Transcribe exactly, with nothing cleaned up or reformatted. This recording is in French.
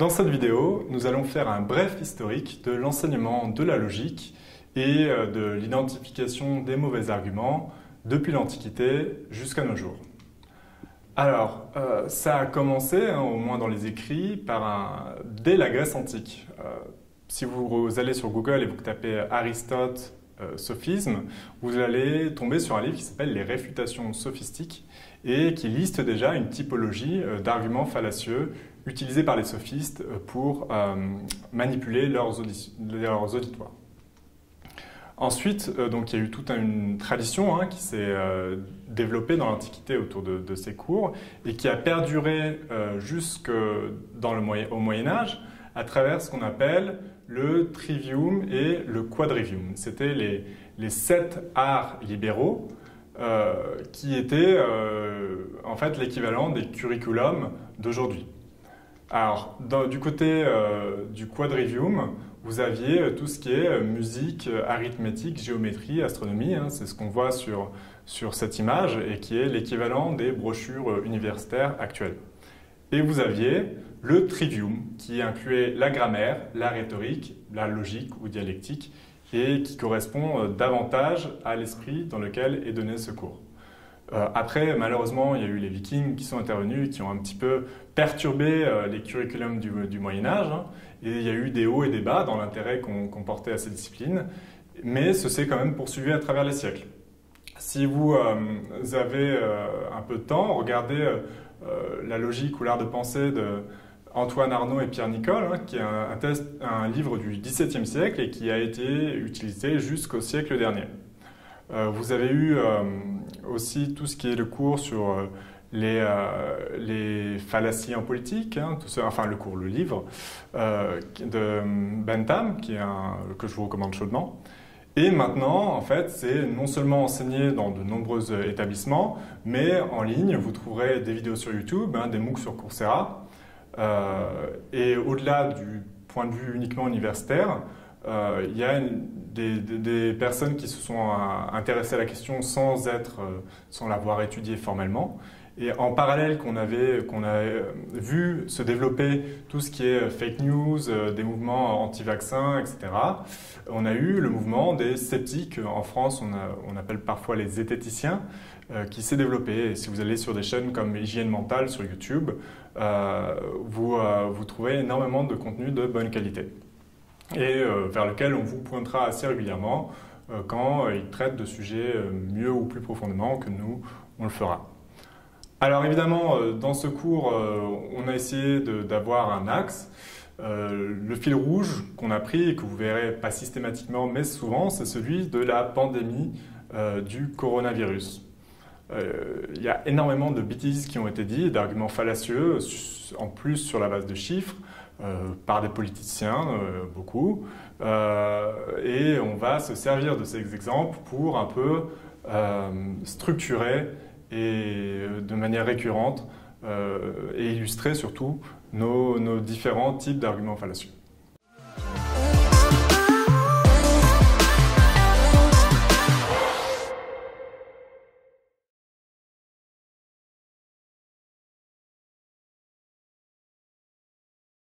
Dans cette vidéo, nous allons faire un bref historique de l'enseignement de la logique et de l'identification des mauvais arguments depuis l'Antiquité jusqu'à nos jours. Alors, euh, ça a commencé, hein, au moins dans les écrits, par un... dès la Grèce antique. Euh, si vous allez sur Google et vous tapez Aristote euh, sophisme, vous allez tomber sur un livre qui s'appelle Les Réfutations sophistiques et qui liste déjà une typologie euh, d'arguments fallacieux utilisés par les sophistes pour euh, manipuler leurs, leurs auditoires. Ensuite, euh, donc, il y a eu toute une tradition hein, qui s'est euh, développée dans l'Antiquité autour de, de ces cours et qui a perduré euh, jusque dans le moyen, au Moyen-Âge à travers ce qu'on appelle le trivium et le quadrivium. C'était les, les sept arts libéraux euh, qui étaient euh, en fait l'équivalent des curriculums d'aujourd'hui. Alors, dans, du côté euh, du quadrivium, vous aviez euh, tout ce qui est euh, musique, euh, arithmétique, géométrie, astronomie. Hein, c'est ce qu'on voit sur, sur cette image et qui est l'équivalent des brochures euh, universitaires actuelles. Et vous aviez le trivium qui incluait la grammaire, la rhétorique, la logique ou dialectique et qui correspond euh, davantage à l'esprit dans lequel est donné ce cours. Euh, après, malheureusement, il y a eu les Vikings qui sont intervenus et qui ont un petit peu perturbé euh, les curriculums du, du Moyen-Âge. Hein, et il y a eu des hauts et des bas dans l'intérêt qu'on qu'on portait à ces disciplines. Mais ce s'est quand même poursuivi à travers les siècles. Si vous euh, avez euh, un peu de temps, regardez euh, la logique ou l'art de penser de Antoine Arnaud et Pierre Nicole, hein, qui est un, un, test, un livre du dix-septième siècle et qui a été utilisé jusqu'au siècle dernier. Euh, vous avez eu euh, aussi tout ce qui est le cours sur euh, les, euh, les fallacies en politique, hein, tout ça, enfin le cours, le livre euh, de Bentham, qui est un, que je vous recommande chaudement. Et maintenant, en fait, c'est non seulement enseigné dans de nombreux établissements, mais en ligne, vous trouverez des vidéos sur YouTube, hein, des MOOC sur Coursera. Euh, et au-delà du point de vue uniquement universitaire, euh, il y a une, des, des, des personnes qui se sont euh, intéressées à la question sans être, euh, sans l'avoir étudiée formellement. Et en parallèle qu'on avait, qu'on a vu se développer tout ce qui est fake news, euh, des mouvements anti-vaccins, et cetera, on a eu le mouvement des sceptiques. En France, on, a, on appelle parfois les zététiciens, euh, qui s'est développé. Et si vous allez sur des chaînes comme Hygiène Mentale sur YouTube, euh, vous, euh, vous trouvez énormément de contenu de bonne qualité. Et euh, vers lequel on vous pointera assez régulièrement euh, quand euh, il traite de sujets euh, mieux ou plus profondément que nous, on le fera. Alors évidemment, euh, dans ce cours, euh, on a essayé d'avoir un axe. Euh, le fil rouge qu'on a pris et que vous verrez pas systématiquement, mais souvent, c'est celui de la pandémie euh, du coronavirus. Euh, il y a énormément de bêtises qui ont été dites, d'arguments fallacieux, en plus sur la base de chiffres, Euh, par des politiciens, euh, beaucoup, euh, et on va se servir de ces exemples pour un peu euh, structurer et de manière récurrente euh, et illustrer surtout nos, nos différents types d'arguments fallacieux.